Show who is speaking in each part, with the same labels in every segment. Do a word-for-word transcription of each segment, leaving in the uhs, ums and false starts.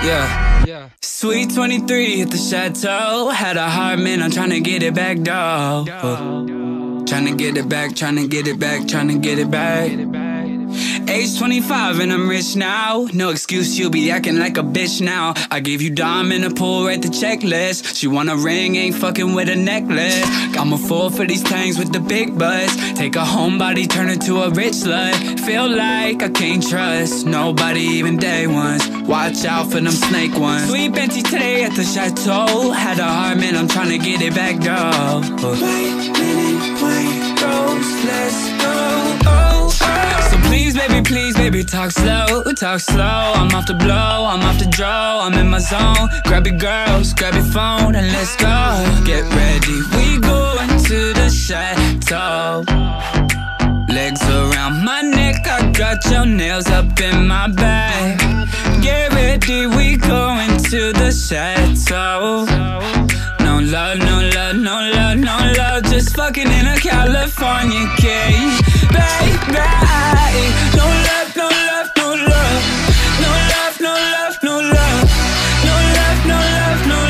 Speaker 1: Yeah, yeah. Sweet twenty-three hit the chateau. Had a heart, man, I'm tryna get it back, dawg. Tryna get it back, tryna get it back, tryna get it back. Age twenty-five and I'm rich now. No excuse, you'll be acting like a bitch now. I gave you dime in a pool, write the checklist. She want a ring, ain't fucking with a necklace. I'm a fool for these tangs with the big butts. Take a homebody, turn her to a rich slut. Feel like I can't trust nobody, even day ones. Watch out for them snake ones. Sweet Benty today at the chateau. Had a heart, man, I'm tryna get it back, dawg. Wait, minute, wait, rose, let's go. Oh, oh. So please, baby, please, baby, talk slow, talk slow. I'm off the blow, I'm off the draw, I'm in my zone. Grab your girls, grab your phone, and let's go. Get ready, we going to the chateau. Legs around my neck, I got your nails up in my bag. Get ready, we going to the chateau. No love, no love, no love, no love. Just fucking in a California cage. Baby, no love, no love, no love. No love, no love, no love. No love, no love, no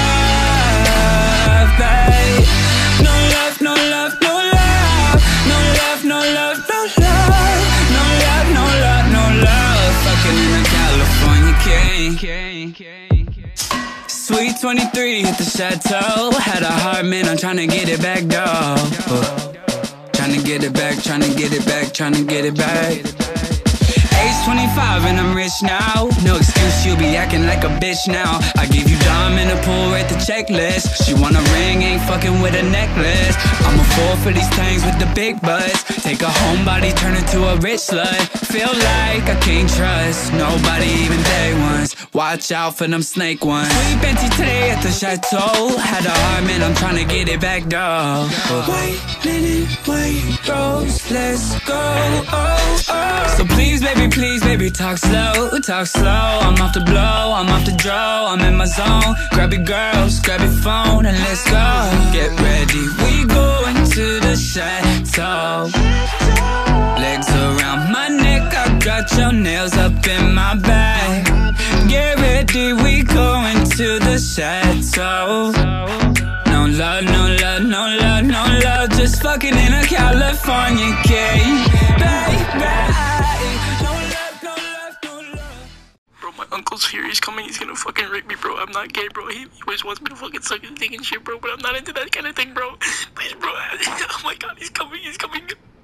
Speaker 1: love, babe. No love, no love, no love. No love, no love, no love. No love, no love, no love. Fucking in a California cage. Sweet twenty-three hit the chateau. Had a heart, man, I'm tryna get it back, dawg. Tryna get it back, tryna get it back, tryna get it back. Age twenty-five and I'm rich now. No excuse, you'll be acting like a bitch now. I gave you dime in the pool, write the checklist. She want a ring, ain't fucking with a necklace. I'm a fool for these tangs with the big butts. Take a homebody, turn her to a rich slut. Feel like I can't trust nobody, even day ones. Watch out for them snake ones. Sweet Benty today at the chateau. Had a heart, man, I'm tryna get it back, dawg. Wait, minute, wait, rose, let's go. Oh, oh. So please, baby, please, baby, talk slow, talk slow. I'm off the blow, I'm off the draw, I'm in my zone. Grab your girls, grab your phone, and let's go. Get ready, we going to the chateau. Legs around my neck, I got your nails up in my bag. Get ready, we going to the chateau. No love, no love, no love, no love. Just fucking in a California cage. Baby,
Speaker 2: my uncle's here, he's coming, he's gonna fucking rape me, bro. I'm not gay, bro. He, he always wants me to fucking suck his dick and shit, bro, but I'm not into that kind of thing, bro. Please, bro. Oh my god, he's coming, he's coming.